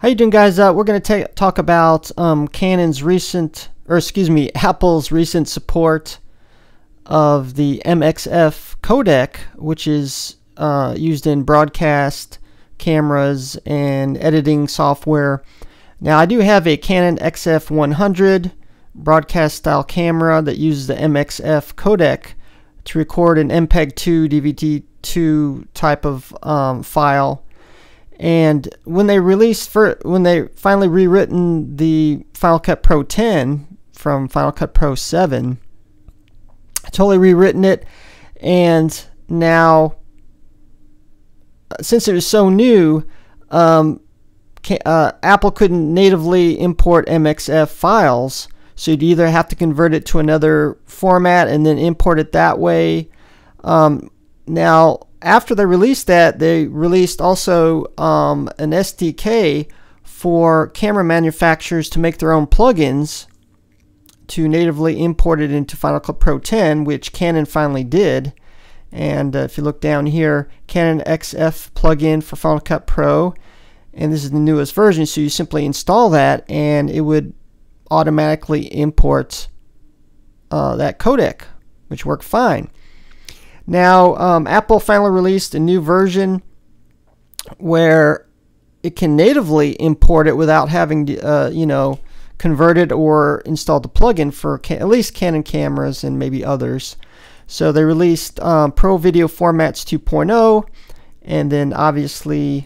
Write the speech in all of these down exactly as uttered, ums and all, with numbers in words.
How you doing, guys? Uh, we're going to talk about um, Canon's recent, or excuse me, Apple's recent support of the M X F codec, which is uh, used in broadcast cameras and editing software. Now, I do have a Canon X F one hundred broadcast style camera that uses the M X F codec to record an M P E G two, D V D two type of um, file. And when they released, for when they finally rewritten the Final Cut Pro ten from Final Cut Pro seven, totally rewritten it, and now since it was so new, um, uh, Apple couldn't natively import M X F files, so you'd either have to convert it to another format and then import it that way. Um, now, after they released that, they released also um, an S D K for camera manufacturers to make their own plugins to natively import it into Final Cut Pro ten, which Canon finally did. And uh, if you look down here, Canon X F plugin for Final Cut Pro, and this is the newest version, so you simply install that and it would automatically import uh, that codec, which worked fine. Now, um, Apple finally released a new version where it can natively import it without having to, uh, you know, convert it or install the plugin for at least Canon cameras and maybe others. So they released um, Pro Video Formats two point oh, and then obviously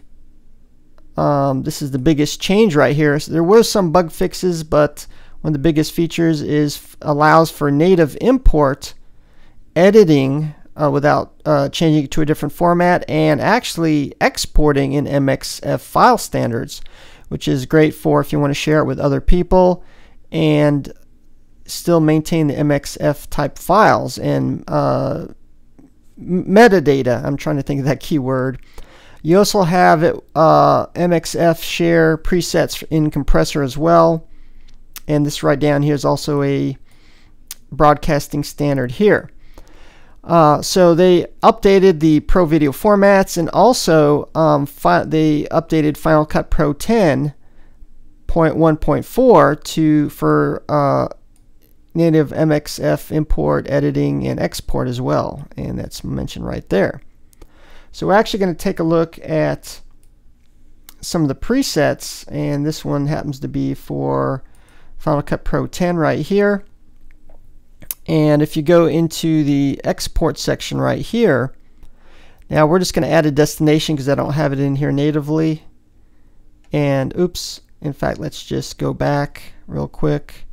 um, this is the biggest change right here. So there were some bug fixes, but one of the biggest features is allows for native import editing Uh, without uh, changing it to a different format, and actually exporting in M X F file standards, which is great for if you want to share it with other people and still maintain the M X F type files and uh, metadata. I'm trying to think of that keyword. You also have it, uh, M X F share presets in compressor as well, and this right down here is also a broadcasting standard here. Uh, so they updated the Pro Video formats, and also um, they updated Final Cut Pro ten point one point four to for uh, native M X F import, editing, and export as well, and that's mentioned right there. So we're actually going to take a look at some of the presets, and this one happens to be for Final Cut Pro ten right here. And if you go into the export section right here, now we're just going to add a destination because I don't have it in here natively. And oops, in fact, let's just go back real quick.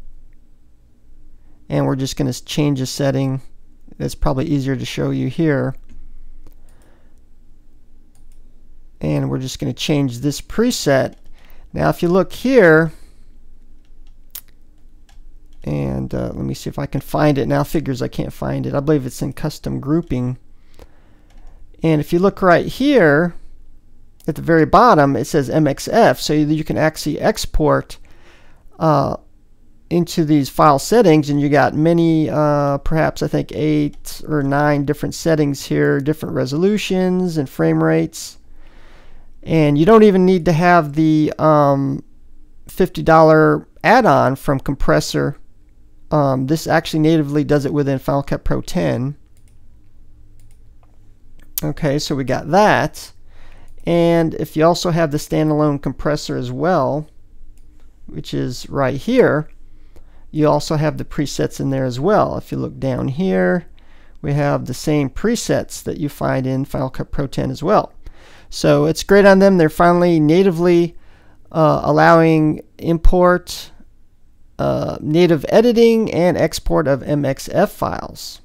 And we're just going to change a setting. That's probably easier to show you here. And we're just going to change this preset. Now if you look here, and uh, let me see if I can find it now. Figures I can't find it. I believe it's in custom grouping. And if you look right here at the very bottom, it says M X F, so you can actually export uh, into these file settings, and you got many, uh, perhaps I think eight or nine different settings here, different resolutions and frame rates. And you don't even need to have the um, fifty dollar add-on from Compressor. Um, this actually natively does it within Final Cut Pro ten. Okay, so we got that. And if you also have the standalone compressor as well, which is right here, you also have the presets in there as well. If you look down here, we have the same presets that you find in Final Cut Pro ten as well. So it's great on them. They're finally natively uh, allowing import, Uh, native editing, and export of M X F files.